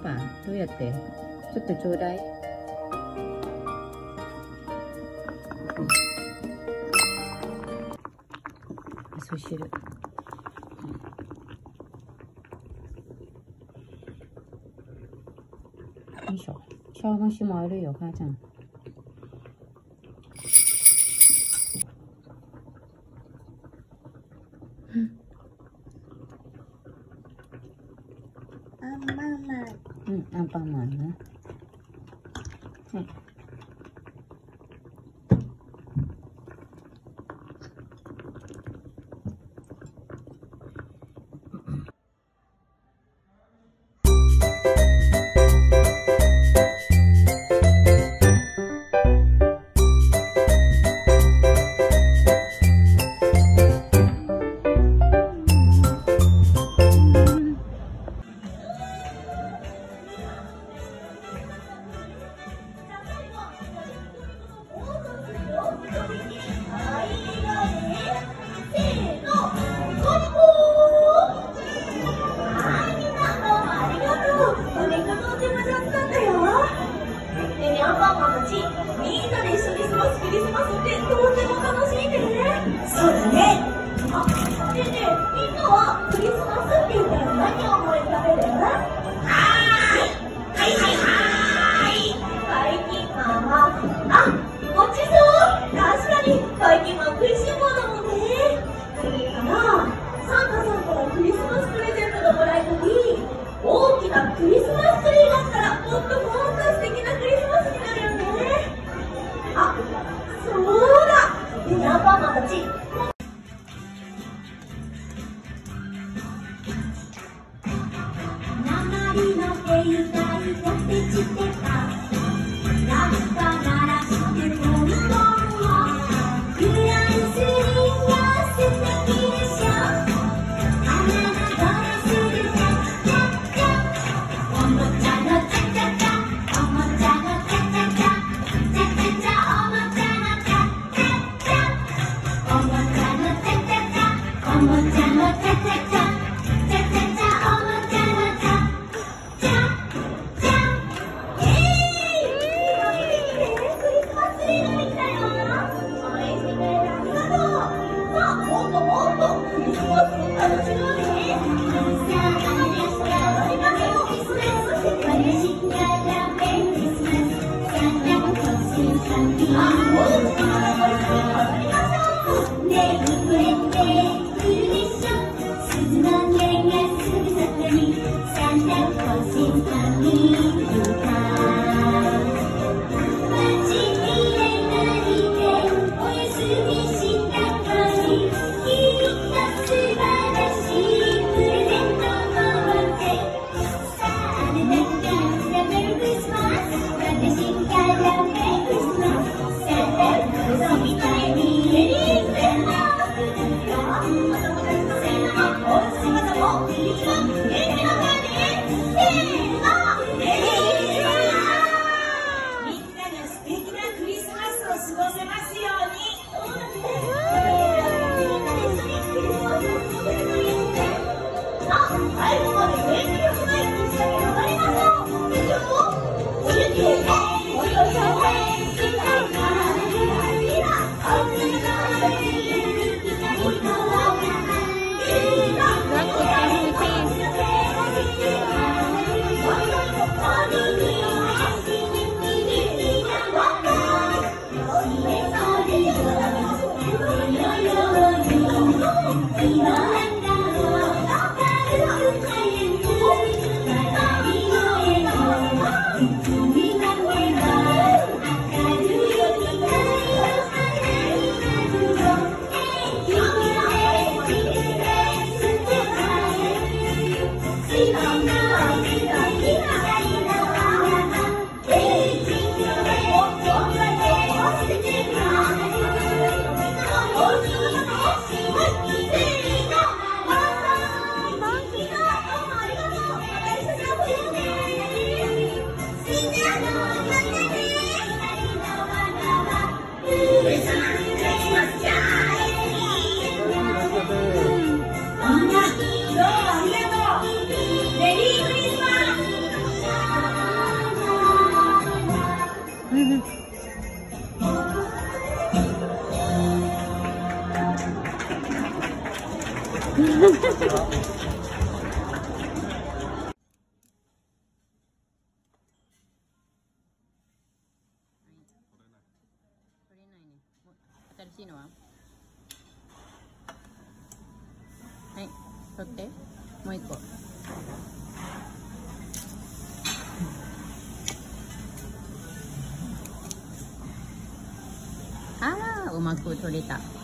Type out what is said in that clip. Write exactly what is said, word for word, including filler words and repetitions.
パどうやって？ちょっとちょうだい。味噌汁。よいしょ。茶菓子もあるよ、母ちゃん。 アンパンマン。 うん、アンパンマンね。はい。 みんなで一緒に過ごすクリスマスってとっても楽しいね。そうだね。あ、ねえねえ、みんなはクリスマスって言ったら何を思い浮かべる？はーい、はいはいはい。バイキンマンは、あ、ごちそう。確かにバイキンマン食いしん坊だもんね。それからサンタさんからクリスマスプレゼントがもらえたり、大きなクリスマスツリーがあったらもっともっと素敵なクリスマスになるよね。あ、そうだ。ねえアンパンマンたち。鉛の兵隊やってきてた。ラッパ鳴らしてポンポンを。フランス人が素敵でしょ。花のドレスでチャッチャッチャ。おもちゃのチャチャチャ。おもちゃのチャチャチャ。チャチャチャおもちゃのチャチャチャ。おもちゃのチャチャチャ。おもちゃのチャチャチャ。チャチャチャおもちゃのチャチャチャチャチャチャイエーイ。クリスマスツリーができたよ。応援してくれてありがとう。さあもっともっとクリスマスを楽しもうね。さあ楽しましょう。私からメリークリスマス。サンタの星さんに。あ、もうちょっと飾りましょう。ねえ聞こえてくるでしょ。鈴の音がすぐそこに。サンタの星さんにいるか。街に出たりでお休みした時、きっと素晴らしいプレゼントを持って。さああなたからメリークリスマス。私からメリークリスマス。サンタクロースみたいにメリークリスマス。お友達のせいなもおうちの方も一緒に元気な声でせーのメリークリスマス。みんなが素敵なクリスマスを過ごせますように。そうだね。みんなで一緒にクリスマスを過ごせるといいね。さあ最後まで元気よくない一緒に踊りましょう。以上おゆきです。おゆきです。みんながみんなおつかれみんなにこわかみんなみんな、どうもありがとう。メリーしいのは。はい、取って。もう一個。ああ、うまく取れた。